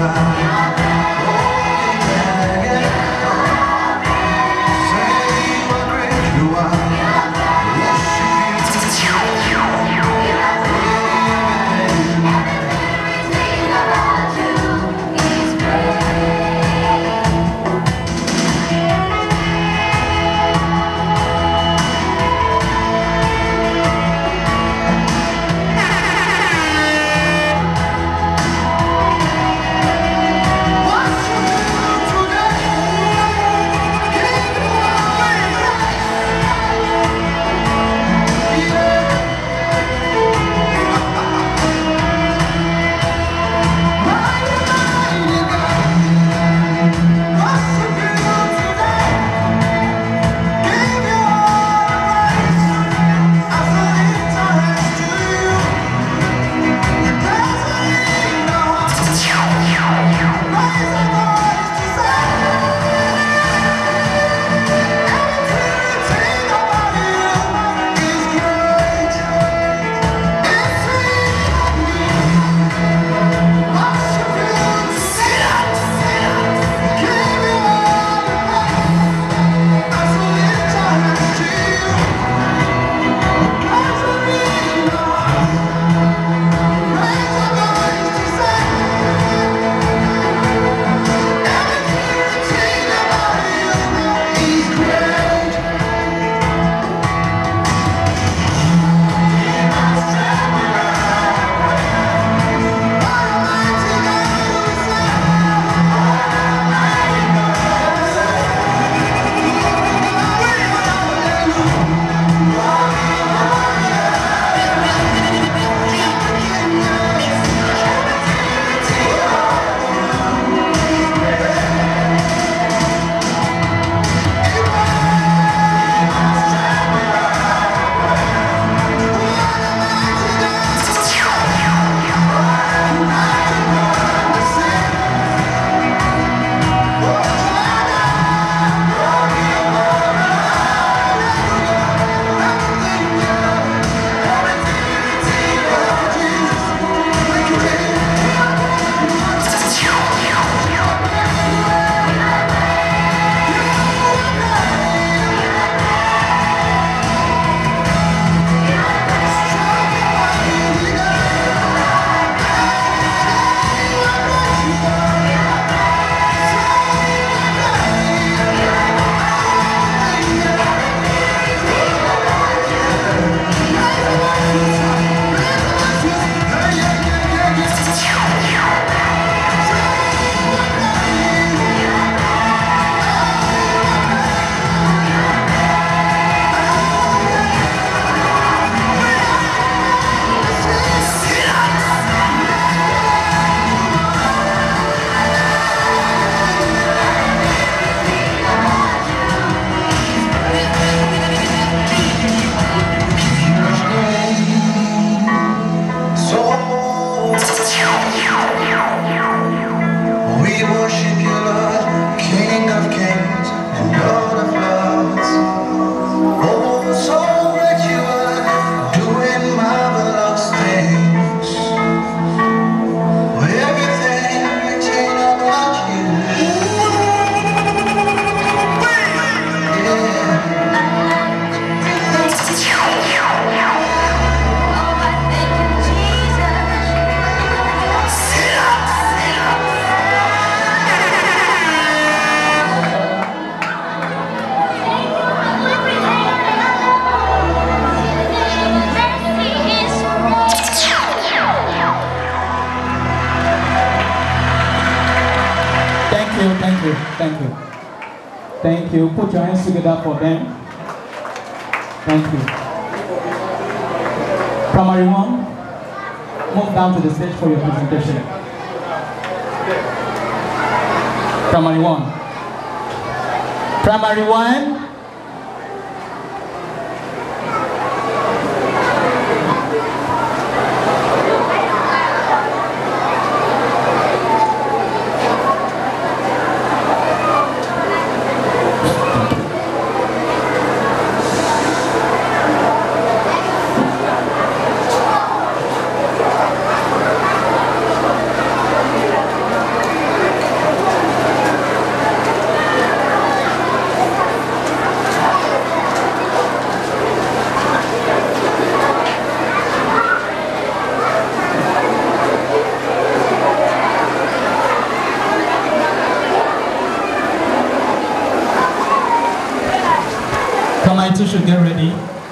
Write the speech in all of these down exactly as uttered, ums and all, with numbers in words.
Thank you. Thank you. Put your hands together for them. Thank you. Primary one, move down to the stage for your presentation. Primary one. Primary one. dancers should get ready.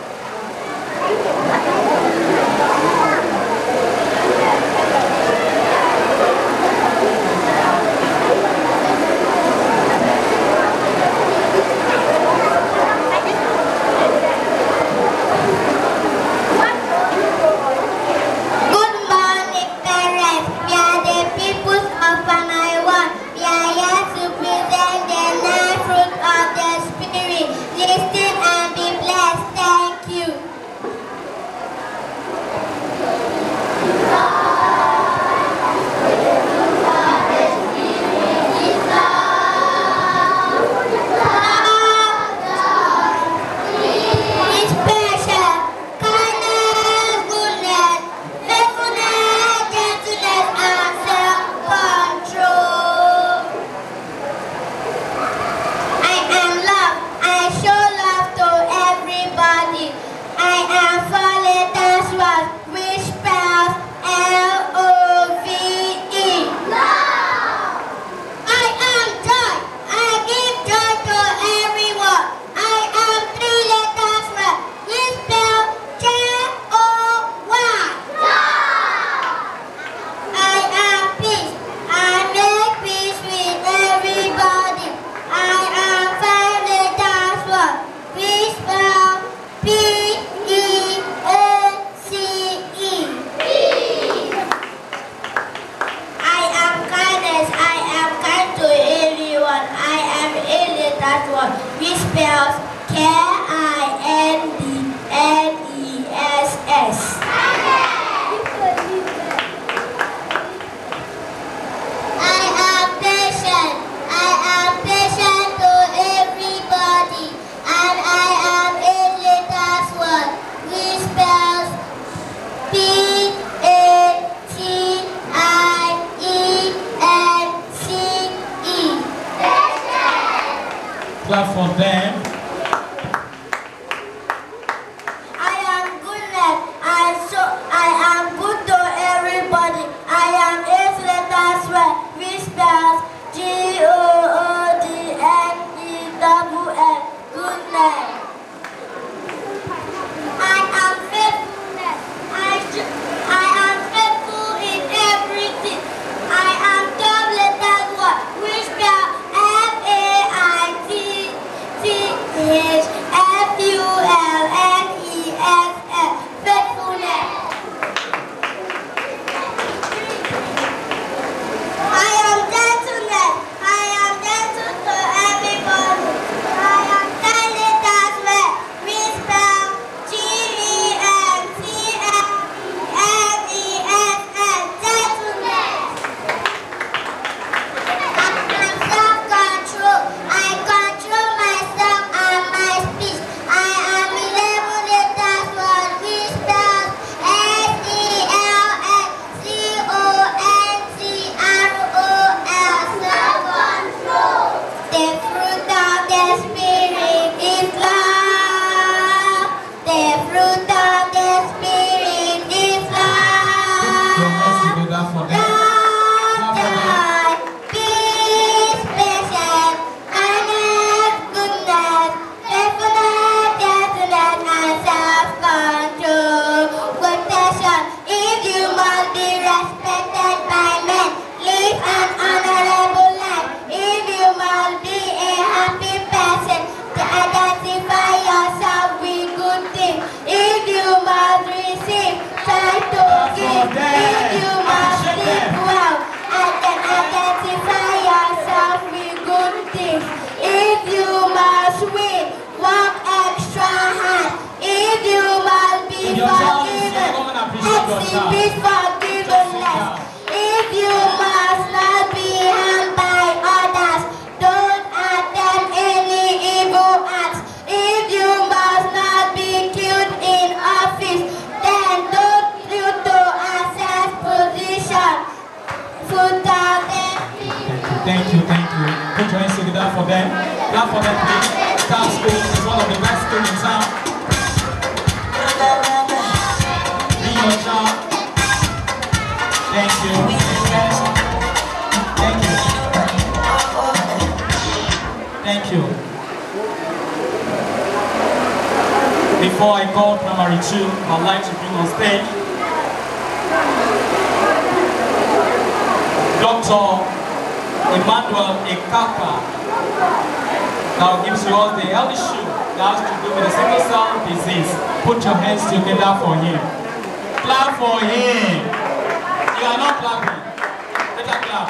Which spells K I N D N E S S. I am patient. I am patient to everybody. And I am a letters word. Which spells P A T I E N C E. Clap for them. I am goodness. I so I am good to everybody. I am eight letters word, which spells G O O D N E W N. Goodness. I am faithfulness. I ju- I am faithful in everything. I am twelve letters word, which spells F A I T T H F U L N E S S. Faithfulness. I am gentleness. I am gentle to everybody. I am ten letters word, which spell G E N T L N E S S. Gentleness. I am self-control. I control myself and my speech. I am eleven letters word, which spells S E L N C O N T R O L. Self-control. The fruit of the Spirit is love. The fruit of the Spirit is Your hands love. together for them. Love, joy, peace, patience, kindness, goodness, faithfulness, gentleness, and self-control. Quotation: if you must be respected by men, live an honorable life. If you must be a happy person, to identify yourself with good things. If you must receive, try to give. If you must live well, and then identify yourself with good things. If you must win, work extra hard. If you must be If your child is forgiven, here, come and appreciate your child. exhibit forgiveness. If you must not be harmed by others, don't attempt any evil acts. If you must not be killed in office, then don't due to access position. Put down them. Thank you, thank you. Put your hands together for them. Clap for them, please. Star School is one of the best schools in town. Bring your child. Thank you. Thank you. Thank you. Before I call primary two, I'd like to bring on stage Doctor Emmanuel Ekaka. Now gives you all the health issue that has to do with the sickle cell disease. Put your hands together for him. Clap for him. You are not clapping. Better clap.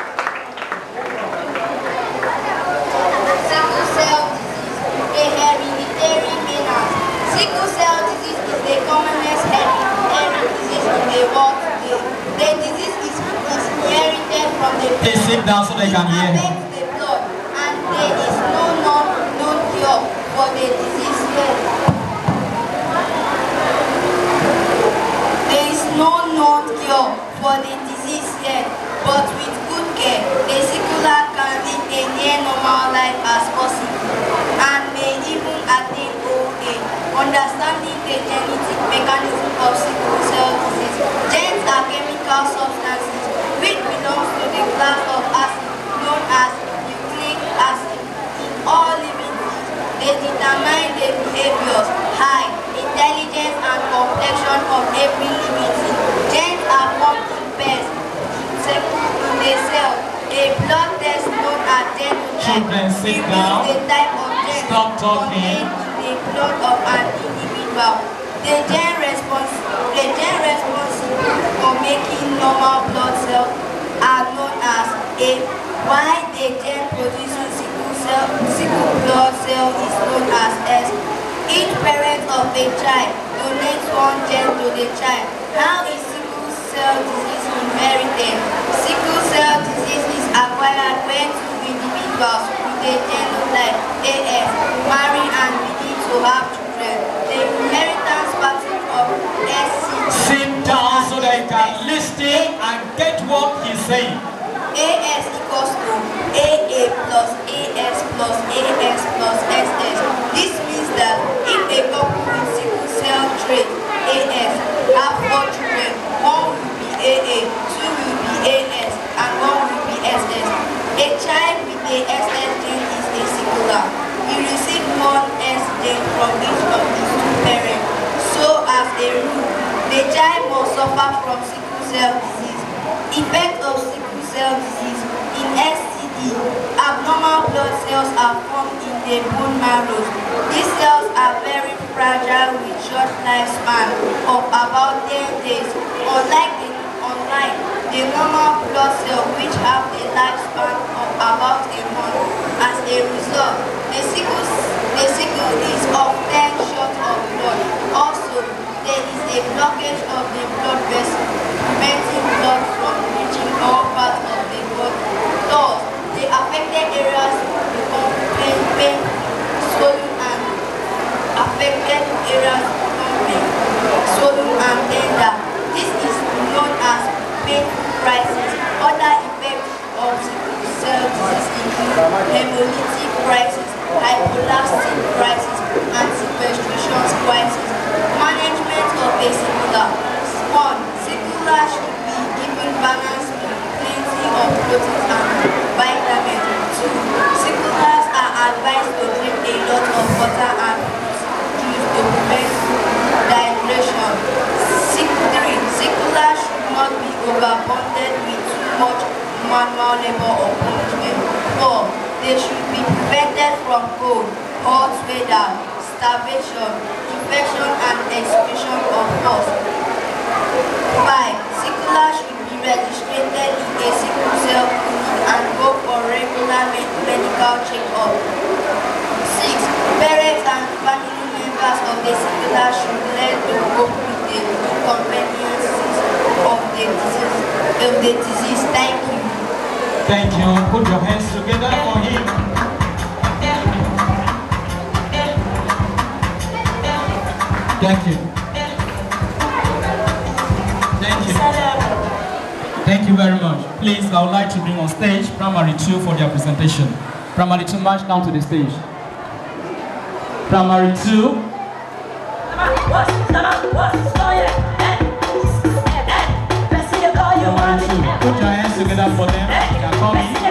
Sickle cell disease, a hereditary menace. Sickle cell disease is the commonest hereditary disease in the world today. The disease is, is inherited from the Please sit down so they can hear you. The blood, and there is no known, known cure for the disease yet. There is no known cure for the disease yet, but with good care, the sickler can live a near normal life as possible and may even attain old age. Understanding the genetic mechanism of sickle cell disease. Genes are chemical substances which belongs to the class of acid known as nucleic acid. In all living things, they determine the behaviors, height, intelligence, and complexion of every living thing. Genes are formed in pairs in the cell. A blood test known as genotype Children, sit down. the type of gene Stop talking. contained in the blood of an individual. The gene response, the gene responsible for making normal blood cells are known as A. While the gene producing sickle cell, sickle blood cell is known as S. Each parent of a child donates one gene to the child. How is sickle cell disease inherited? Sickle cell disease is acquired when two individuals with a genotype A S marry and begin to have children. The inheritance pattern of S C G. Sit down so they can listen and get what he's saying. A S equals to A A plus A S plus A S plus S S. This means that if a couple with sickle cell trait A S have four children, one will be A A, two will be A S, and one will be S S. A child with a S S gene is a sickler. He received one S gene from each of his two parents. So as a rule, the child must suffer from sickle cell disease. Effect of sickle cell disease in S T D. Abnormal blood cells are formed in the bone marrow. These cells are very fragile with short lifespan of about ten days. Unlike the, unlike the normal blood cells which have a lifespan of about a month. As a result, the sickle, the sickle is often short of blood. Also, there is a blockage of the blood vessel, preventing blood from reaching all parts of the body. Thus, the affected areas become pain, pain, swollen, and affected areas become pain, swollen, and tender. This is known as pain crisis. Other effects of sickle cell disease include hemolytic crisis, hypolactic crisis, and sequestration crisis. Management of a sickler. One, sickler should be given balance with plenty of proteins and vitamins. Two, sicklers are advised to drink a lot of water and juice to prevent dehydration. Three, sicklers should not be overbundled with too much manual labor or punishment. Four, they should be prevented from cold, hot weather, starvation, infection, and excretion of pus. Five, sicklers should be registered in a sickle cell clinic and go for regular med medical check-up. Six, parents and family members of the sickler should learn to cope with the inconveniences of the disease. Of the disease. Thank you. Thank you. Put your hands together for him. Thank you. Thank you. Thank you very much. Please, I would like to bring on stage Primary two for their presentation. Primary two, march down to the stage. Primary two. Primary two. Put your hands together for them. They are coming.